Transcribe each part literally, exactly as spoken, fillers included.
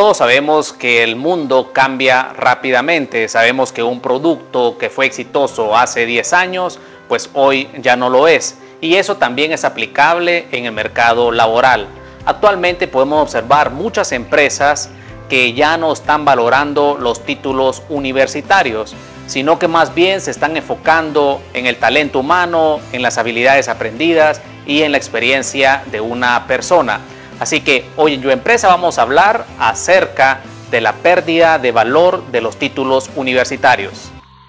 Todos sabemos que el mundo cambia rápidamente, sabemos que un producto que fue exitoso hace diez años, pues hoy ya no lo es. Y eso también es aplicable en el mercado laboral. Actualmente podemos observar muchas empresas que ya no están valorando los títulos universitarios, sino que más bien se están enfocando en el talento humano, en las habilidades aprendidas y en la experiencia de una persona. Así que hoy en YouEmpresa vamos a hablar acerca de la pérdida de valor de los títulos universitarios.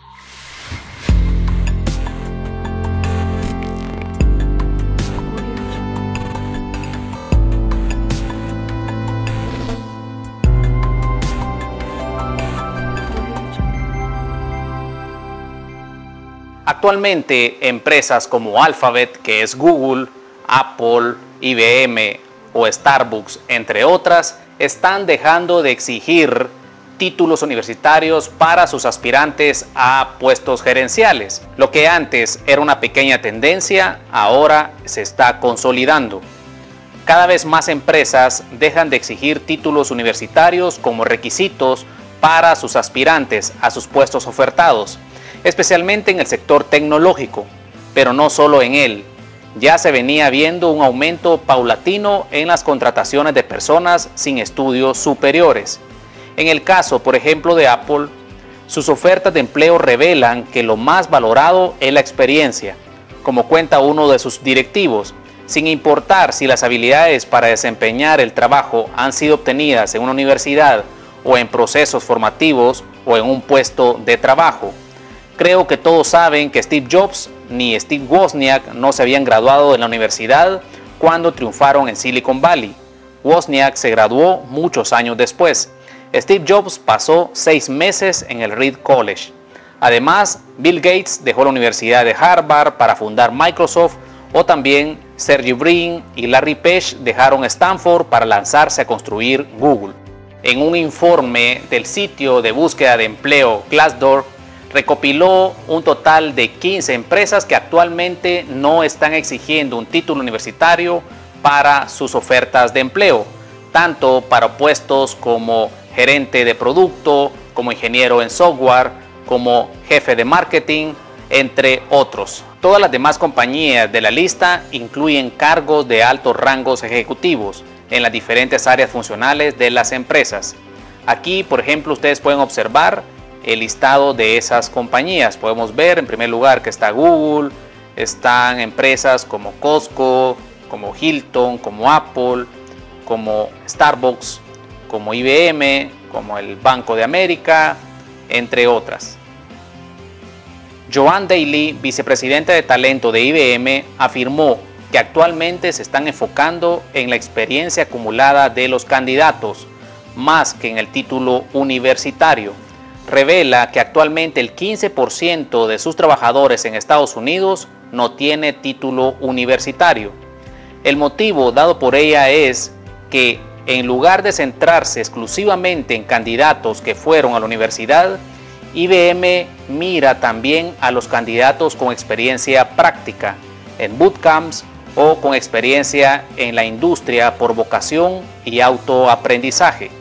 Actualmente empresas como Alphabet, que es Google, Apple, I B M o Starbucks, entre otras, están dejando de exigir títulos universitarios para sus aspirantes a puestos gerenciales. Lo que antes era una pequeña tendencia, ahora se está consolidando. Cada vez más empresas dejan de exigir títulos universitarios como requisitos para sus aspirantes a sus puestos ofertados, especialmente en el sector tecnológico, pero no solo en él. Ya se venía viendo un aumento paulatino en las contrataciones de personas sin estudios superiores. En el caso, por ejemplo, de Apple, sus ofertas de empleo revelan que lo más valorado es la experiencia, como cuenta uno de sus directivos, sin importar si las habilidades para desempeñar el trabajo han sido obtenidas en una universidad o en procesos formativos o en un puesto de trabajo. Creo que todos saben que Steve Jobs ni Steve Wozniak no se habían graduado en la universidad cuando triunfaron en Silicon Valley. Wozniak se graduó muchos años después. Steve Jobs pasó seis meses en el Reed College. Además, Bill Gates dejó la Universidad de Harvard para fundar Microsoft, o también Sergey Brin y Larry Page dejaron Stanford para lanzarse a construir Google. En un informe del sitio de búsqueda de empleo Glassdoor, recopiló un total de quince empresas que actualmente no están exigiendo un título universitario para sus ofertas de empleo, tanto para puestos como gerente de producto, como ingeniero en software, como jefe de marketing, entre otros. Todas las demás compañías de la lista incluyen cargos de altos rangos ejecutivos en las diferentes áreas funcionales de las empresas. Aquí, por ejemplo, ustedes pueden observar el listado de esas compañías. Podemos ver en primer lugar que está Google, están empresas como Costco, como Hilton, como Apple, como Starbucks, como I B M, como el Banco de América, entre otras. Joanne Daly, vicepresidenta de talento de I B M, afirmó que actualmente se están enfocando en la experiencia acumulada de los candidatos, más que en el título universitario. Revela que actualmente el quince por ciento de sus trabajadores en Estados Unidos no tiene título universitario. El motivo dado por ella es que en lugar de centrarse exclusivamente en candidatos que fueron a la universidad, I B M mira también a los candidatos con experiencia práctica, en bootcamps o con experiencia en la industria por vocación y autoaprendizaje.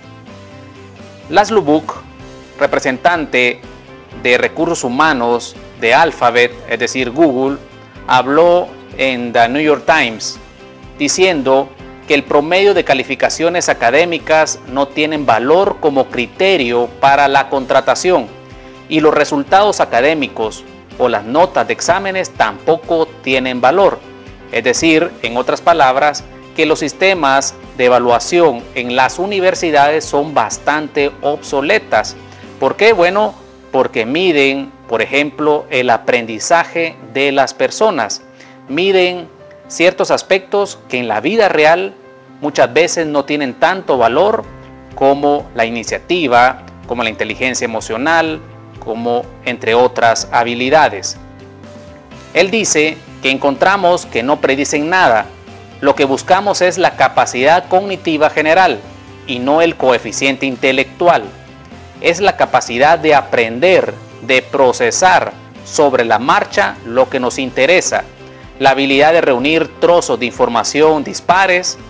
Laszlo Book, representante de recursos humanos de Alphabet, es decir, Google, habló en The New York Times diciendo que el promedio de calificaciones académicas no tienen valor como criterio para la contratación y los resultados académicos o las notas de exámenes tampoco tienen valor. Es decir, en otras palabras, que los sistemas de evaluación en las universidades son bastante obsoletas. ¿Por qué? Bueno, porque miden, por ejemplo, el aprendizaje de las personas. Miden ciertos aspectos que en la vida real muchas veces no tienen tanto valor como la iniciativa, como la inteligencia emocional, como entre otras habilidades. Él dice que encontramos que no predicen nada. Lo que buscamos es la capacidad cognitiva general y no el coeficiente intelectual. Es la capacidad de aprender, de procesar sobre la marcha lo que nos interesa, la habilidad de reunir trozos de información dispares,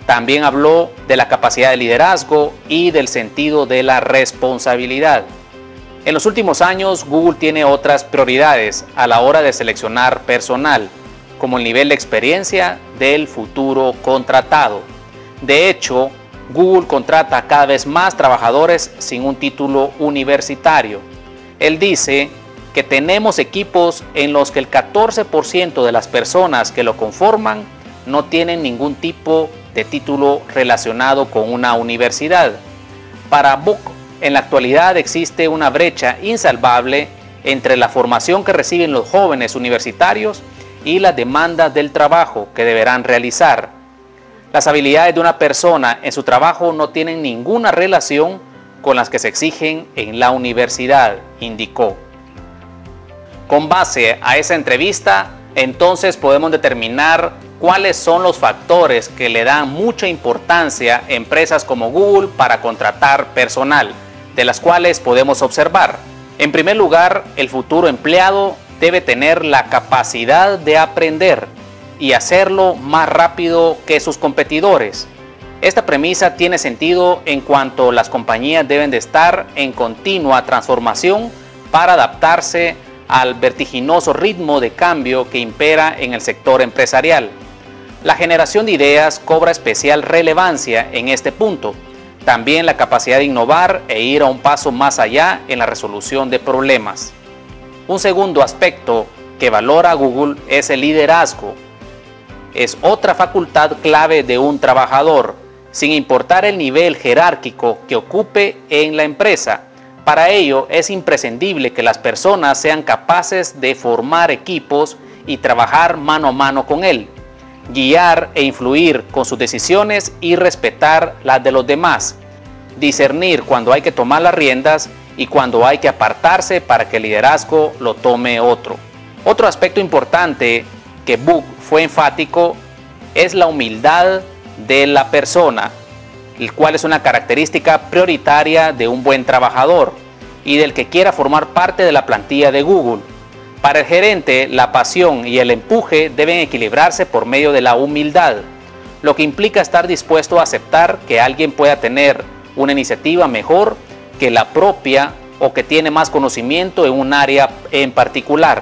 También habló de la capacidad de liderazgo y del sentido de la responsabilidad. En los últimos años, Google tiene otras prioridades a la hora de seleccionar personal, como el nivel de experiencia del futuro contratado. De hecho, Google contrata cada vez más trabajadores sin un título universitario. Él dice que tenemos equipos en los que el catorce por ciento de las personas que lo conforman no tienen ningún tipo de título relacionado con una universidad. Para Book, en la actualidad existe una brecha insalvable entre la formación que reciben los jóvenes universitarios y las demandas del trabajo que deberán realizar. Las habilidades de una persona en su trabajo no tienen ninguna relación con las que se exigen en la universidad, indicó. Con base a esa entrevista, entonces podemos determinar cuáles son los factores que le dan mucha importancia a empresas como Google para contratar personal, de las cuales podemos observar. En primer lugar, el futuro empleado debe tener la capacidad de aprender y hacerlo más rápido que sus competidores. Esta premisa tiene sentido en cuanto las compañías deben de estar en continua transformación para adaptarse al vertiginoso ritmo de cambio que impera en el sector empresarial. La generación de ideas cobra especial relevancia en este punto. También la capacidad de innovar e ir a un paso más allá en la resolución de problemas. Un segundo aspecto que valora Google es el liderazgo. Es otra facultad clave de un trabajador, sin importar el nivel jerárquico que ocupe en la empresa. Para ello es imprescindible que las personas sean capaces de formar equipos y trabajar mano a mano con él, guiar e influir con sus decisiones y respetar las de los demás, discernir cuando hay que tomar las riendas y cuando hay que apartarse para que el liderazgo lo tome otro. Otro aspecto importante que Book fue enfático es la humildad de la persona, el cual es una característica prioritaria de un buen trabajador y del que quiera formar parte de la plantilla de Google. Para el gerente, la pasión y el empuje deben equilibrarse por medio de la humildad, lo que implica estar dispuesto a aceptar que alguien pueda tener una iniciativa mejor que la propia o que tiene más conocimiento en un área en particular.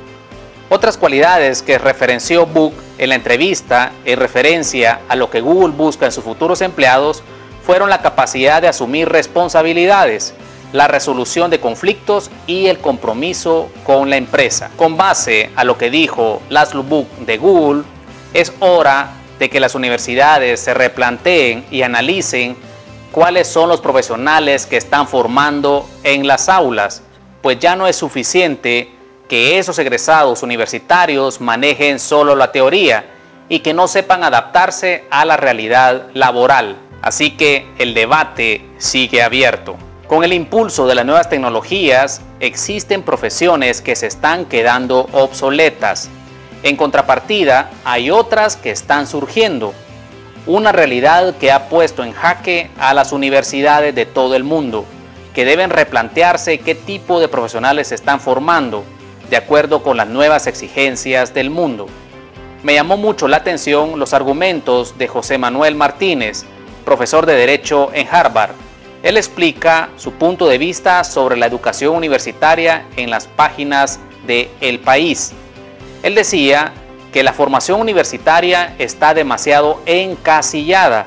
Otras cualidades que referenció Book en la entrevista en referencia a lo que Google busca en sus futuros empleados fueron la capacidad de asumir responsabilidades, la resolución de conflictos y el compromiso con la empresa. Con base a lo que dijo Laszlo Book de Google, es hora de que las universidades se replanteen y analicen cuáles son los profesionales que están formando en las aulas, pues ya no es suficiente que esos egresados universitarios manejen solo la teoría y que no sepan adaptarse a la realidad laboral. Así que el debate sigue abierto. Con el impulso de las nuevas tecnologías, existen profesiones que se están quedando obsoletas. En contrapartida, hay otras que están surgiendo. Una realidad que ha puesto en jaque a las universidades de todo el mundo, que deben replantearse qué tipo de profesionales se están formando, de acuerdo con las nuevas exigencias del mundo. Me llamó mucho la atención los argumentos de José Manuel Martínez, profesor de Derecho en Harvard. Él explica su punto de vista sobre la educación universitaria en las páginas de El País. Él decía que la formación universitaria está demasiado encasillada.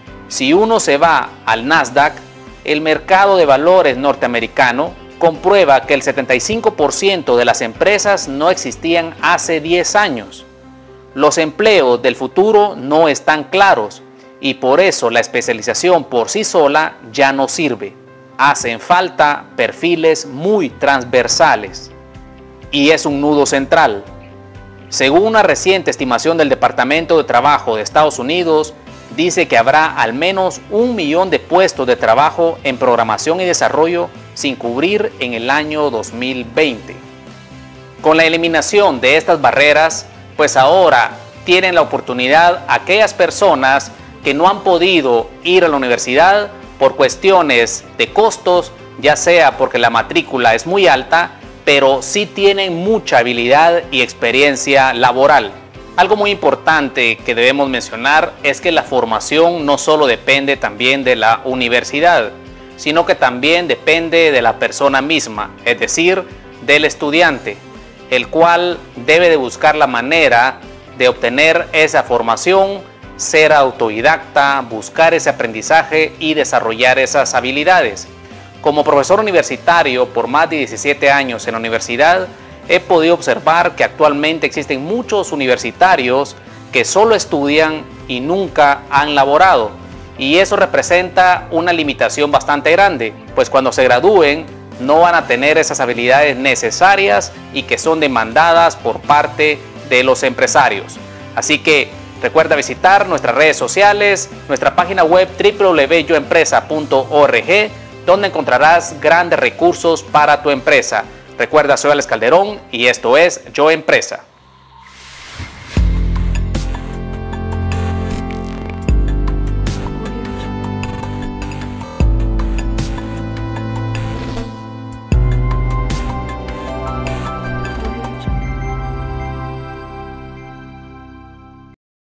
Si uno se va al Nasdaq, el mercado de valores norteamericano, comprueba que el setenta y cinco por ciento de las empresas no existían hace diez años. Los empleos del futuro no están claros y por eso la especialización por sí sola ya no sirve. Hacen falta perfiles muy transversales. Y es un nudo central. Según una reciente estimación del Departamento de Trabajo de Estados Unidos, dice que habrá al menos un millón de puestos de trabajo en programación y desarrollo sin cubrir en el año dos mil veinte. Con la eliminación de estas barreras, pues ahora tienen la oportunidad aquellas personas que no han podido ir a la universidad por cuestiones de costos, ya sea porque la matrícula es muy alta, pero sí tienen mucha habilidad y experiencia laboral. Algo muy importante que debemos mencionar es que la formación no solo depende también de la universidad, sino que también depende de la persona misma, es decir, del estudiante, el cual debe de buscar la manera de obtener esa formación, ser autodidacta, buscar ese aprendizaje y desarrollar esas habilidades. Como profesor universitario por más de diecisiete años en la universidad, he podido observar que actualmente existen muchos universitarios que solo estudian y nunca han laborado. Y eso representa una limitación bastante grande, pues cuando se gradúen no van a tener esas habilidades necesarias y que son demandadas por parte de los empresarios. Así que recuerda visitar nuestras redes sociales, nuestra página web w w w punto yo empresa punto org, donde encontrarás grandes recursos para tu empresa. Recuerda, soy Alex Calderón y esto es Yo Empresa.